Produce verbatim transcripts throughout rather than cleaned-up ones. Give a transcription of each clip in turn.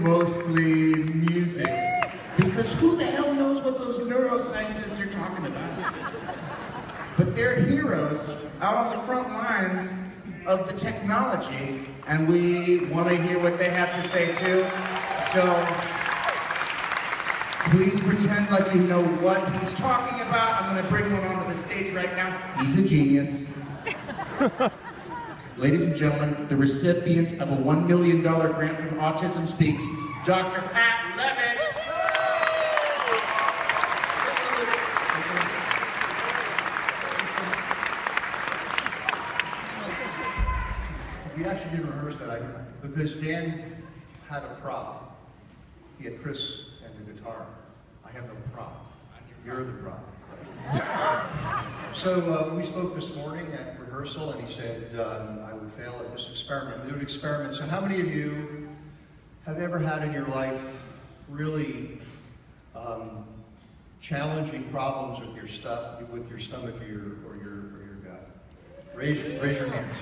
mostly music. Because who the hell knows what those neuroscientists are talking about? But they're heroes out on the front lines of the technology, and we want to hear what they have to say too. So please pretend like you know what he's talking about. I'm going to bring one onto the stage right now. He's a genius. Ladies and gentlemen, the recipient of a one million dollar grant from Autism Speaks, Doctor Pat Levitt. We actually did rehearse that, I, because Dan had a prop. He had Chris and the guitar. I have no prop. You're the prop. So uh, we spoke this morning at rehearsal, and he said um, I would fail at this experiment. We do an experiment. So how many of you have ever had in your life really um, challenging problems with your stuff, with your stomach or your or your or your gut? Raise raise your hands.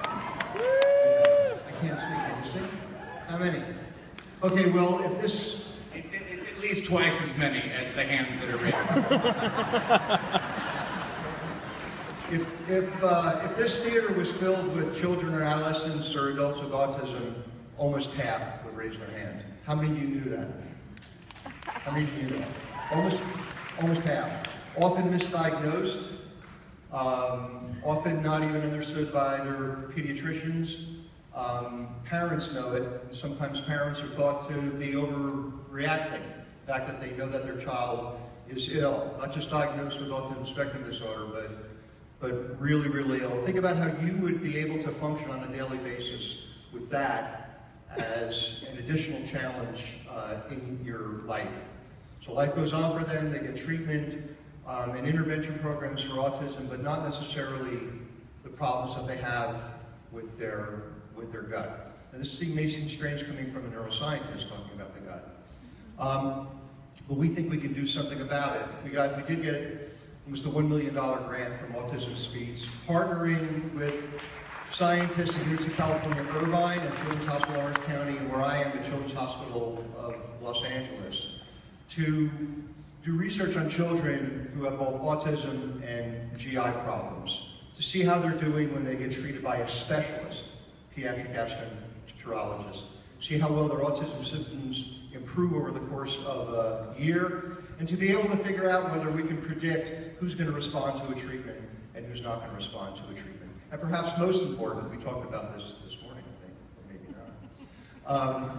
I can't see. Can you see? How many? Okay. Well, if this. It's, it's at least twice as many as the hands that are raised. if, if, uh, if this theater was filled with children or adolescents or adults with autism, almost half would raise their hand. How many of you knew that? How many of you knew that? Almost, almost half. Often misdiagnosed, um, often not even understood by their pediatricians. Um, parents know it. Sometimes parents are thought to be overreacting. The fact that they know that their child is ill, not just diagnosed with autism spectrum disorder, but, but really, really ill. Think about how you would be able to function on a daily basis with that as an additional challenge uh, in your life. So life goes on for them, they get treatment um, and intervention programs for autism, but not necessarily the problems that they have with their with their gut. And this may seem strange coming from a neuroscientist talking about the gut. Um, but we think we can do something about it. We got, we did get almost a one million dollar grant from Autism Speaks, partnering with scientists at University of California, Irvine, and Children's Hospital Orange County, and where I am, the Children's Hospital of Los Angeles, to do research on children who have both autism and G I problems, to see how they're doing when they get treated by a specialist, pediatric gastroenterologist, see how well their autism symptoms improve over the course of a year, and to be able to figure out whether we can predict who's going to respond to a treatment and who's not going to respond to a treatment. And perhaps most important, we talked about this this morning, I think, or maybe not. Um,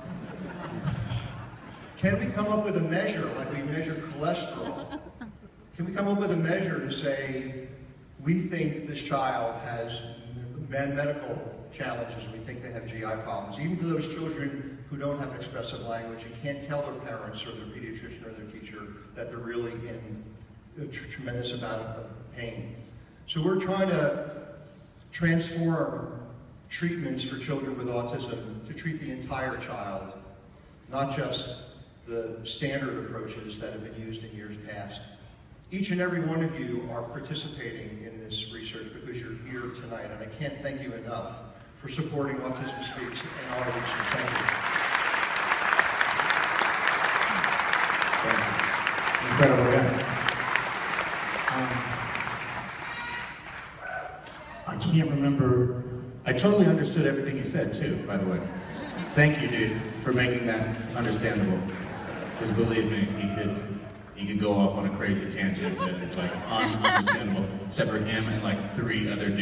can we come up with a measure, like we measure cholesterol? Can we come up with a measure to say, we think this child has medical challenges, we think they have G I problems, even for those children who don't have expressive language and can't tell their parents or their pediatrician or their teacher that they're really in a tremendous amount of pain. So we're trying to transform treatments for children with autism to treat the entire child, not just the standard approaches that have been used in years past. Each and every one of you are participating in this research because you're here tonight, and I can't thank you enough for supporting Autism Speaks and our research. Thank you. Thank you. Incredible, yeah. Um, I can't remember. I totally understood everything he said too, by the way. Thank you, dude, for making that understandable. Because believe me, he could he could go off on a crazy tangent that is like ununderstandable, except for him and like three other dudes.